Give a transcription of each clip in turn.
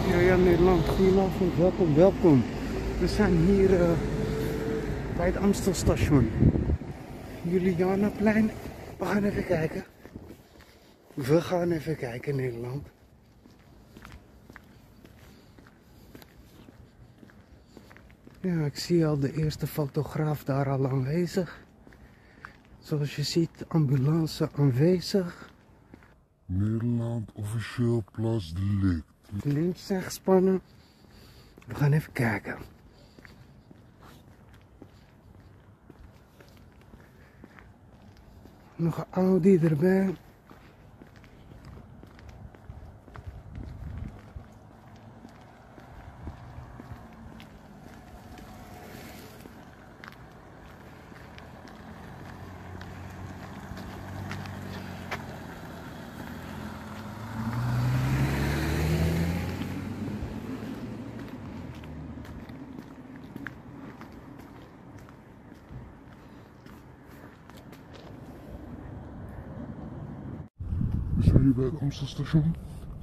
Ja, Nederland, goedenavond, welkom. We zijn hier bij het Amstelstation. Julianaplein. We gaan even kijken, Nederland. Ja, ik zie al de eerste fotograaf daar al aanwezig. Zoals je ziet, ambulance aanwezig. Nederland, officieel plaatsdelict. De lintjes zijn gespannen. We gaan even kijken. Nog een Audi erbij. We zijn hier bij het Amstelstation.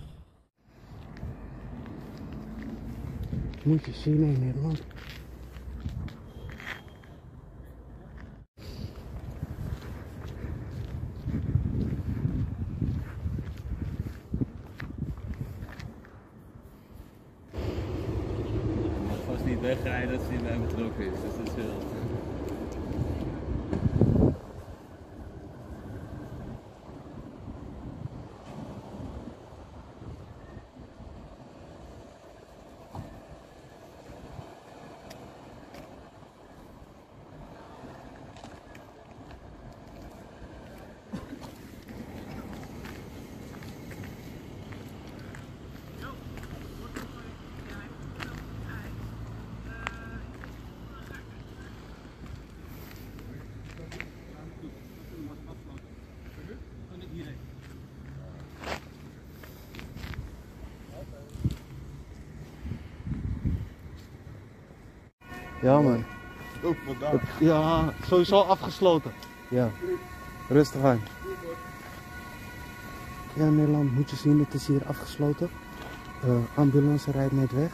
Moet je zien in Nederland. Je mag vast niet wegrijden als hij bij betrokken is, dus dat is heel... Ja man. Oh, vandaag. Ja, sowieso afgesloten. Ja, rustig aan. Ja, Nederland, moet je zien, het is hier afgesloten. Ambulance rijdt net weg.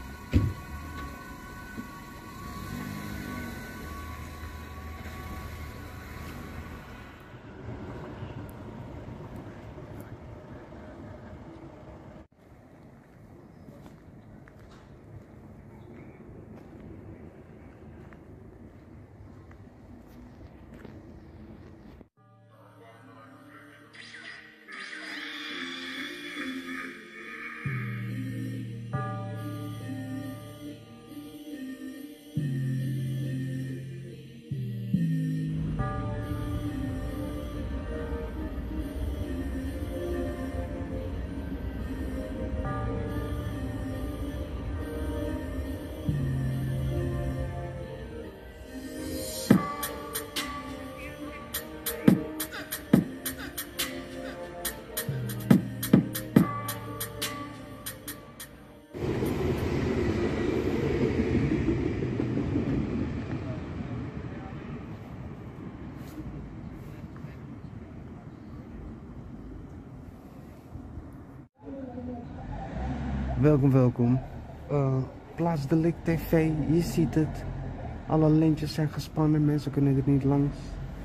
Welkom. Plaatsdelict TV, je ziet het. Alle lintjes zijn gespannen, mensen kunnen er niet langs.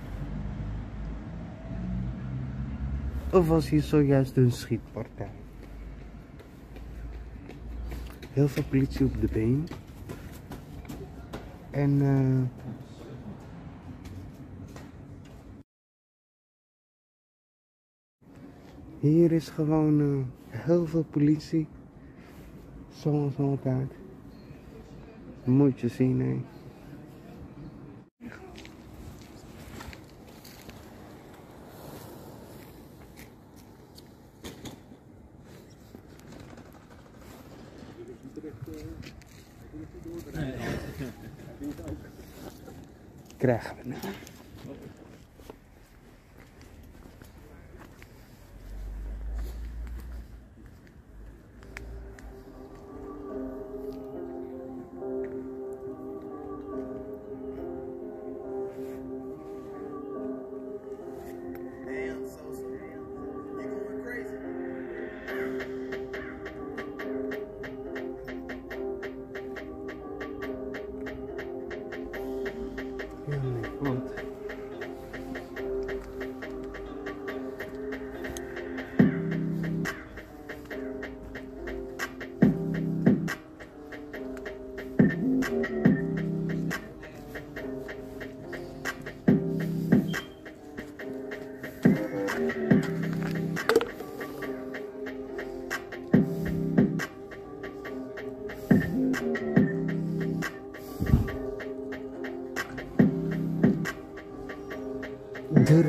Of was hier zojuist een schietpartij? Heel veel politie op de been. En hier is gewoon heel veel politie. Zoals altijd. Moet je zien, hè. Krijgen we nou.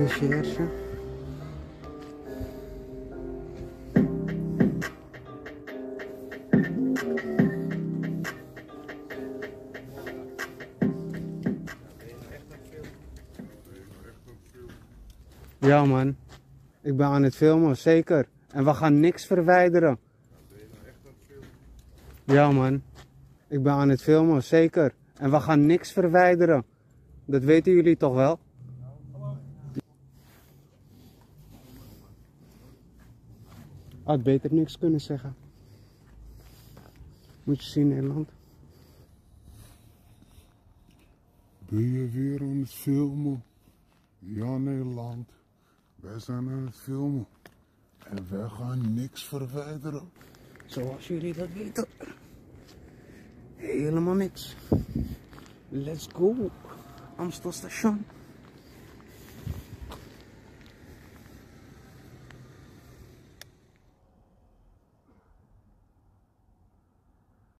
recherche. Ja man, ik ben aan het filmen, zeker. En we gaan niks verwijderen. Ja man, ik ben aan het filmen, zeker. En we gaan niks verwijderen. Dat weten jullie toch wel? Had beter niks kunnen zeggen. Moet je zien, Nederland. Ben je weer aan het filmen? Ja, Nederland. Wij zijn aan het filmen. En wij gaan niks verwijderen. Zoals jullie dat weten. Helemaal niks. Let's go. Amstelstation.